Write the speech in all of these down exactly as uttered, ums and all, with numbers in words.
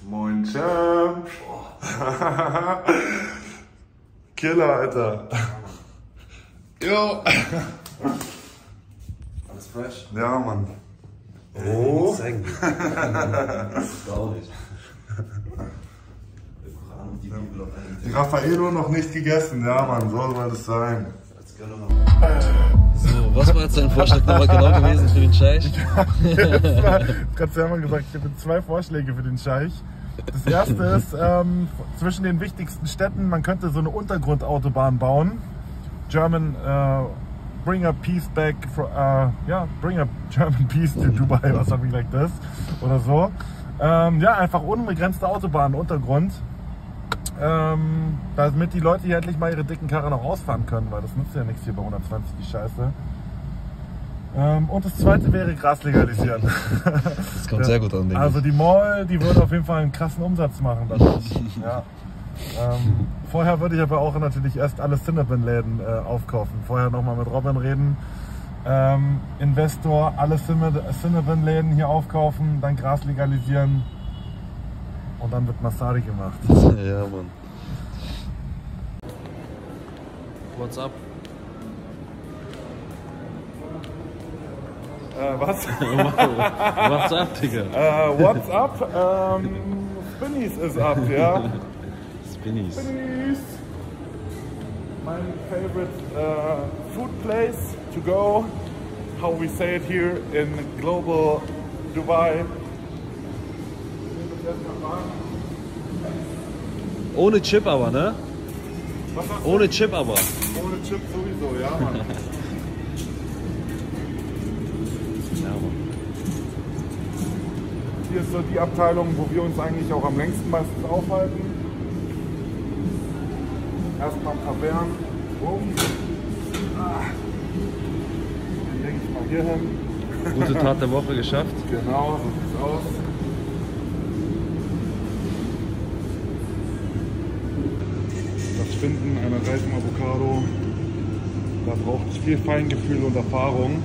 Moin Champ. Killer, Alter. Jo. Alles fresh? Ja, Mann. Oh. Die Raffaello noch nicht gegessen, ja, Mann, so soll das sein. So, was war jetzt dein Vorschlag nochmal genau gewesen für den Scheich? Jetzt hat Hermann gesagt, ich habe zwei Vorschläge für den Scheich. Das erste ist, ähm, zwischen den wichtigsten Städten, man könnte so eine Untergrundautobahn bauen. German, uh, bring a peace back, for, uh, yeah, bring a German peace to Dubai or something like this. Oder so. Ähm, ja, einfach unbegrenzte Autobahn, Untergrund. Ähm, damit die Leute hier endlich mal ihre dicken Karren auch ausfahren können, weil das nützt ja nichts hier bei hundertzwanzig, die Scheiße. Ähm, und das zweite wäre Gras legalisieren. Das kommt sehr gut an, denke ich. Also die Mall, die würde auf jeden Fall einen krassen Umsatz machen dadurch. Ja. Ähm, vorher würde ich aber auch natürlich erst alle Cinnabon-Läden äh, aufkaufen. Vorher nochmal mit Robin reden. Ähm, Investor, alle Cinnabon-Läden hier aufkaufen, dann Gras legalisieren. Und dann wird Massage gemacht. Ja, Mann. What's up? Äh, was? What's up, Digga? Äh, what's up? Ähm, Spinnies is up, ja. Spinnies. Spinnies. My favorite uh, food place to go. How we say it here in global Dubai. Ohne Chip aber, ne? Was hast du? Ohne Chip aber. Ohne Chip sowieso, ja, Mann. Ja, Mann. Hier ist so die Abteilung, wo wir uns eigentlich auch am längsten meistens aufhalten. Erstmal ein paar Bären. Boom. Ah. Dann denke ich mal hier hin. Gute Tat der Woche geschafft. Genau, so sieht's aus. Das Finden einer reifen Avocado, da braucht es viel Feingefühl und Erfahrung.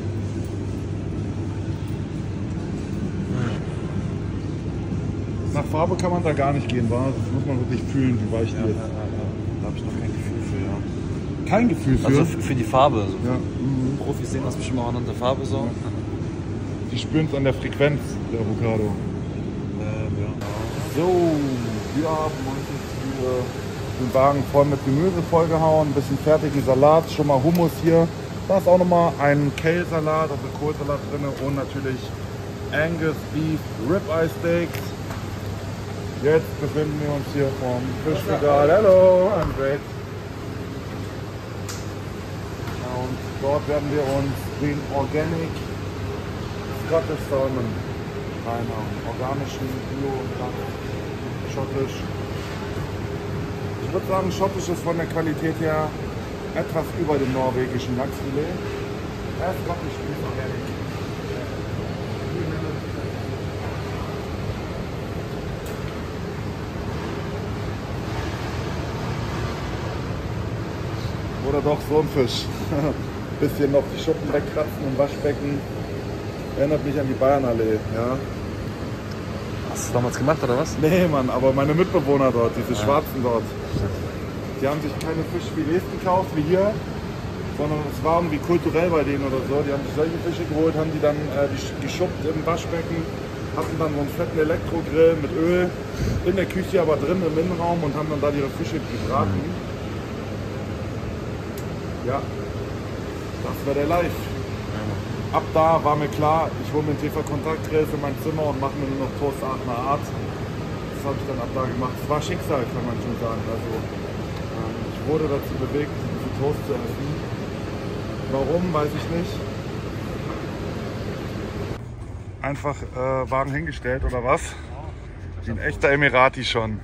Nach Farbe kann man da gar nicht gehen, wa? Das muss man wirklich fühlen, wie weich die Ja, ist. ja, ja. Da habe ich noch kein Gefühl für, ja. Kein Gefühl für? Also für, für die Farbe. So. Ja. Mhm. Profis sehen das bestimmt auch anhand der Farbe so. Ja. Die spüren es an der Frequenz, der Avocado. Ähm, ja. So, wir haben uns jetzt hier den Wagen voll mit Gemüse vollgehauen, ein bisschen fertigen Salat, schon mal Hummus hier. Da ist auch nochmal ein Kale-Salat, also Kohlsalat drin und natürlich Angus Beef Ribeye Steaks. Jetzt befinden wir uns hier vom Fischregal. Hello, I'm great. Und dort werden wir uns den Organic Scottish Salmon reinhauen. Organischen, Bio, schottisch. Ich würde sagen, schottisch ist von der Qualität her etwas über dem norwegischen Lachsfilet. Er ist Scottish Beef Organic. Oder doch so ein Fisch. Bisschen noch die Schuppen wegkratzen im Waschbecken. Erinnert mich an die Bayernallee, ja. Hast du das damals gemacht, oder was? Nee, Mann, aber meine Mitbewohner dort, diese ja. Schwarzen dort, die haben sich keine Fischfilets gekauft wie hier, sondern es war irgendwie kulturell bei denen oder so. Die haben sich solche Fische geholt, haben die dann äh, geschuppt im Waschbecken, hatten dann so einen fetten Elektrogrill mit Öl in der Küche, aber drin im Innenraum und haben dann da ihre Fische gebraten. Ja, das war der Live. Ab da war mir klar, ich hole mir einen T V-Kontaktgrill für mein Zimmer und mache mir nur noch Toast Aachener Art. Das habe ich dann ab da gemacht. Es war Schicksal, kann man schon sagen. Also, ähm, ich wurde dazu bewegt, diese Toast zu essen. Warum, weiß ich nicht. Einfach äh, Wagen hingestellt oder was? Wie ein echter Emirati schon.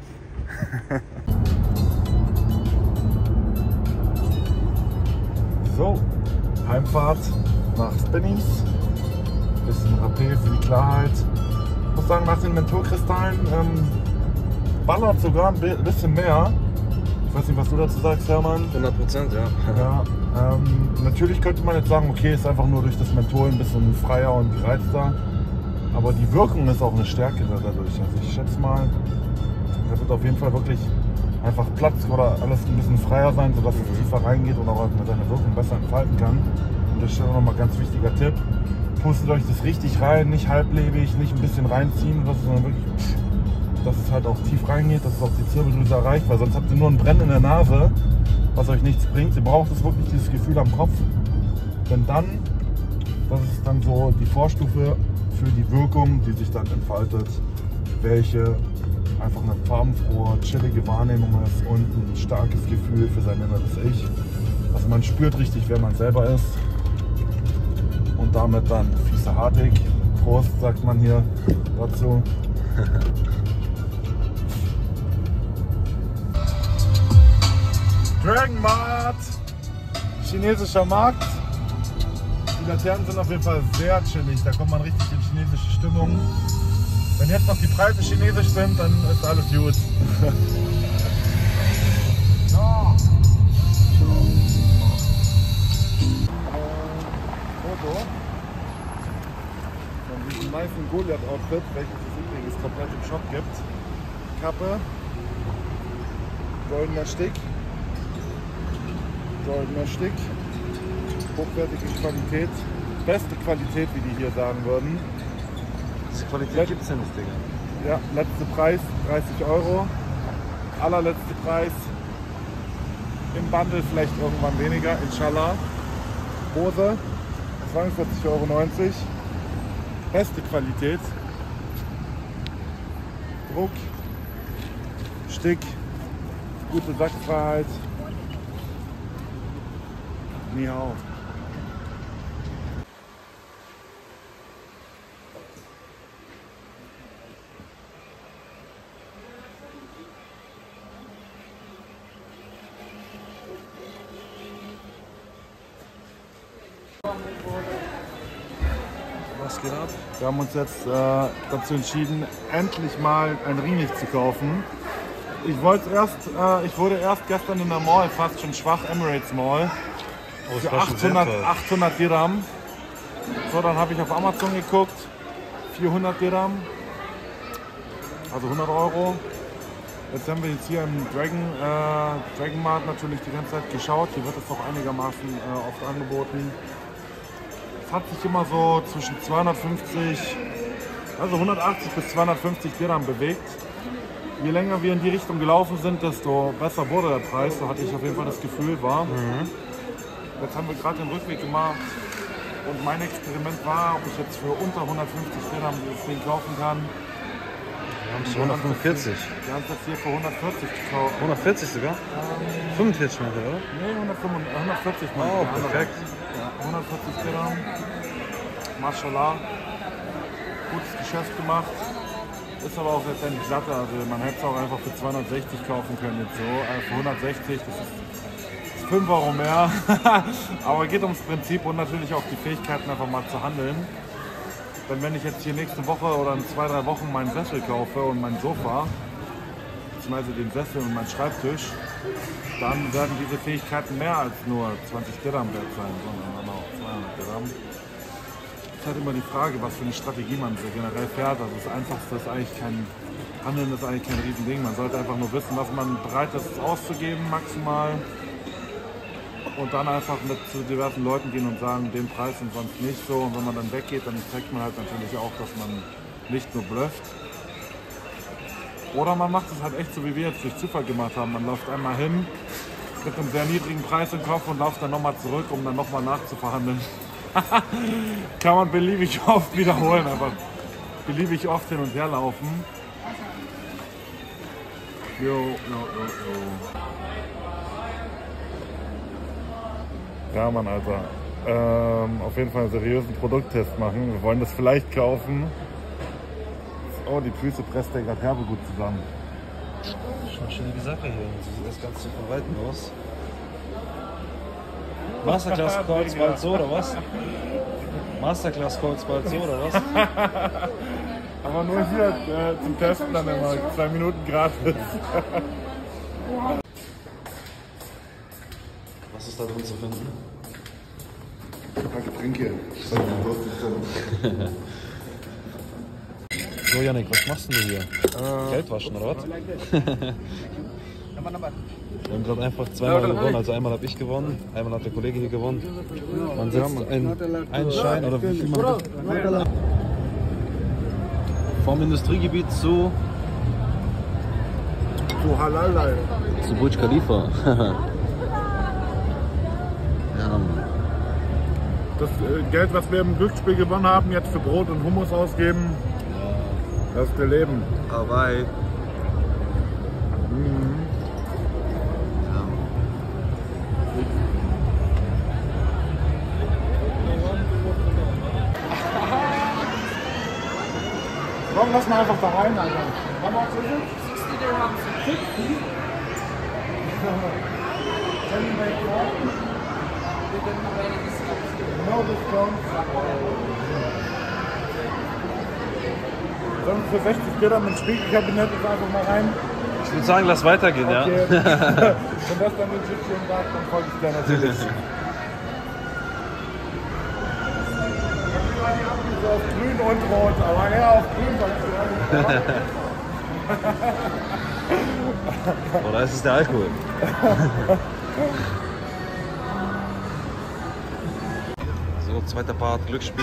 So, Heimfahrt nach Spinnies. Bisschen Rappel für die Klarheit. Ich muss sagen, nach den Mentorkristallen ähm, ballert sogar ein bisschen mehr. Ich weiß nicht, was du dazu sagst, Hermann. hundert Prozent, ja. Ja, ähm, natürlich könnte man jetzt sagen, okay, ist einfach nur durch das Menthol ein bisschen freier und gereizter. Aber die Wirkung ist auch eine stärkere dadurch. Also ich schätze mal, da wird auf jeden Fall wirklich einfach Platz oder alles ein bisschen freier sein, sodass es tiefer reingeht und auch seine Wirkung besser entfalten kann. Und das ist auch nochmal ein ganz wichtiger Tipp. Pustet euch das richtig rein, nicht halblebig, nicht ein bisschen reinziehen, sondern wirklich, dass es halt auch tief reingeht, dass es auch die Zirbeldrüse erreicht, weil sonst habt ihr nur ein Brennen in der Nase, was euch nichts bringt. Ihr braucht es wirklich, dieses Gefühl am Kopf. Denn dann, das ist dann so die Vorstufe für die Wirkung, die sich dann entfaltet, welche einfach eine farbenfrohe, chillige Wahrnehmung ist und ein starkes Gefühl für sein inneres Ich. Also man spürt richtig, wer man selber ist. Und damit dann Füße hartig. Prost, sagt man hier dazu. Dragon Mart, chinesischer Markt. Die Laternen sind auf jeden Fall sehr chillig, da kommt man richtig in chinesische Stimmung. Wenn jetzt noch die Preise chinesisch sind, dann ist alles gut. Foto von diesem nice Goliath-Outfit, welches es übrigens komplett im Shop gibt. Kappe, goldener Stick, goldener Stick, hochwertige Qualität, beste Qualität, wie die hier sagen würden. Die Qualität gibt es ja nicht, Digga. Ja, letzter Preis dreißig Euro, allerletzter Preis, im Bundle vielleicht irgendwann weniger, inshallah. Hose, zweiundvierzig Euro neunzig, beste Qualität, Druck, Stick, gute Sackfreiheit, Ni hao. Was geht ab? Wir haben uns jetzt äh, dazu entschieden, endlich mal ein Ringlicht zu kaufen. Ich wollte erst, äh, ich wurde erst gestern in der Mall fast schon schwach, Emirates Mall, Oh, für achthundert, achthundert Dirham. So, dann habe ich auf Amazon geguckt, vierhundert Dirham, also hundert Euro. Jetzt haben wir jetzt hier im Dragon, äh, Dragon Mart natürlich die ganze Zeit geschaut. Hier wird es doch einigermaßen äh, oft angeboten. Es hat sich immer so zwischen zweihundertfünfzig, also hundertachtzig bis zweihundertfünfzig Dirham bewegt. Je länger wir in die Richtung gelaufen sind, desto besser wurde der Preis. So hatte ich auf jeden Fall das Gefühl, war. Mhm. Jetzt haben wir gerade den Rückweg gemacht und mein Experiment war, ob ich jetzt für unter hundertfünfzig Dirham das Ding kaufen kann. Wir haben es für hundertfünfundvierzig. Wir haben es jetzt hier für hundertvierzig gekauft. hundertvierzig sogar? Ähm, fünfundvierzig meinte er, oder? Nee, hundertvierzig. Oh, perfekt. Ja, hundertvierzig Dirham. Mashallah. Gutes Geschäft gemacht. Ist aber auch letztendlich satte. Also man hätte es auch einfach für zweihundertsechzig kaufen können jetzt so. Also für hundertsechzig, das ist fünf Euro mehr. Aber geht ums Prinzip und natürlich auch die Fähigkeiten einfach mal zu handeln. Denn wenn ich jetzt hier nächste Woche oder in zwei, drei Wochen meinen Sessel kaufe und mein Sofa, beziehungsweise den Sessel und meinen Schreibtisch, dann werden diese Fähigkeiten mehr als nur zwanzig Dirham wert sein, sondern dann auch zweihundert Dirham. Es ist halt immer die Frage, was für eine Strategie man so generell fährt. Also das Einfachste ist eigentlich kein Handeln, ist eigentlich kein Riesending. Man sollte einfach nur wissen, was man bereit ist auszugeben maximal. Und dann einfach mit zu diversen Leuten gehen und sagen, den Preis und sonst nicht so. Und wenn man dann weggeht, dann zeigt man halt natürlich auch, dass man nicht nur blufft. Oder man macht es halt echt so, wie wir jetzt durch Zufall gemacht haben. Man läuft einmal hin mit einem sehr niedrigen Preis im Kopf und läuft dann nochmal zurück, um dann nochmal nachzuverhandeln. Kann man beliebig oft wiederholen, aber beliebig oft hin und her laufen. Jo, jo, jo, jo. Ja, Mann, Alter. Ähm, auf jeden Fall einen seriösen Produkttest machen. Wir wollen das vielleicht kaufen. Oh, die Füße presst der gerade herbe gut zusammen. Schon eine schöne Sache hier. So sieht das Ganze von Weitem aus. Masterclass Calls bald so, oder was? Masterclass Calls bald so, oder was? Aber nur hier äh, zum Testen dann immer. Zwei Minuten gratis. Was ist da drin zu finden? Ein paar Getränke. So, Yannick, was machst denn du hier? Äh, Geld waschen, oder was? Wir haben gerade einfach zweimal gewonnen. Also einmal habe ich gewonnen, einmal hat der Kollege hier gewonnen. Man setzt einen, einen Schein oder wie viel man. Vom Industriegebiet zu. Zu Halal. Zu Burj Khalifa. Ja, Mann. Das äh, Geld, was wir im Glücksspiel gewonnen haben, jetzt für Brot und Hummus ausgeben, das ist der Leben. Hawaii. Mhm. Komm, lass mal einfach da rein, Alter. How much is it? sixty dirhams. sixty? Can you make more? We don't have any discounts. No discount. Sonst für sechzig Dirham ins Spiegelkabinett ist einfach mal rein. Ich würde sagen, lass weitergehen, Okay. ja. Wenn das dann in Egypten sagt, dann folge ich dir natürlich. So auf grün und rot, aber eher auf grün, weil ich ehrlich bin. Oder ist es der Alkohol? So, zweiter Part, Glücksspiel.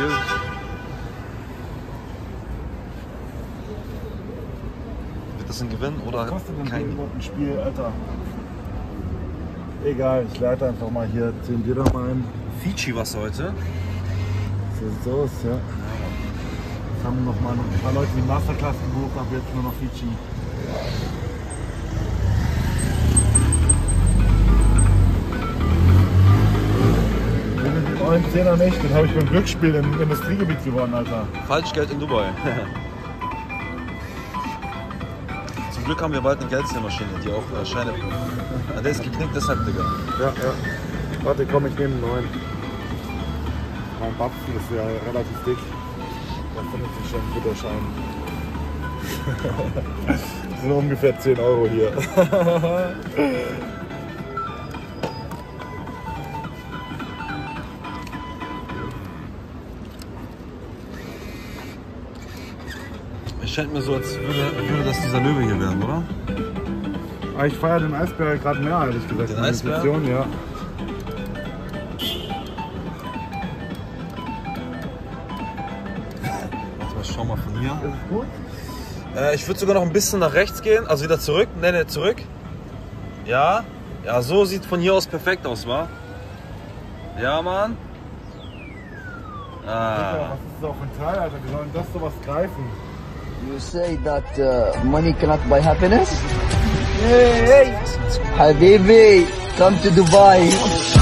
Wird das ein Gewinn oder Was kostet denn kein? ein Spiel, Alter? Egal, ich leite einfach mal hier zehn Dirham ein. Fiji-Wasser heute. So sieht's aus, ja. Jetzt haben noch mal ein paar Leute die Masterclass gebucht, aber jetzt nur noch Fiji. Den neuen Zehner nicht, den habe ich beim Glücksspiel im Industriegebiet gewonnen, Alter. Falschgeld in Dubai. Zum Glück haben wir bald eine Geldzählmaschine, die auch äh, Scheine prüft. Ja, der ist geknickt, deshalb, Digga. Ja, ja. Warte, komm, ich nehme einen neuen. Mein Batzen ist ja relativ dick. Da findet sich schon ein guter Schein. Das sind ungefähr zehn Euro hier. Es scheint mir so, als würde, würde das dieser Löwe hier werden, oder? Ah, ich feiere den Eisbär gerade mehr, ehrlich gesagt. Den in der Eisbär? Situation, ja. Warte mal, schau mal von hier. Ist es gut? Äh, ich würde sogar noch ein bisschen nach rechts gehen, also wieder zurück. Ne, ne, zurück. Ja, ja, so sieht von hier aus perfekt aus, wa? Ja, Mann. Ja, Ah. was ist das auch für ein Teil, Alter? Wir sollen das sowas greifen. You say that uh, money cannot buy happiness? Hey, hey, Habibi, come to Dubai.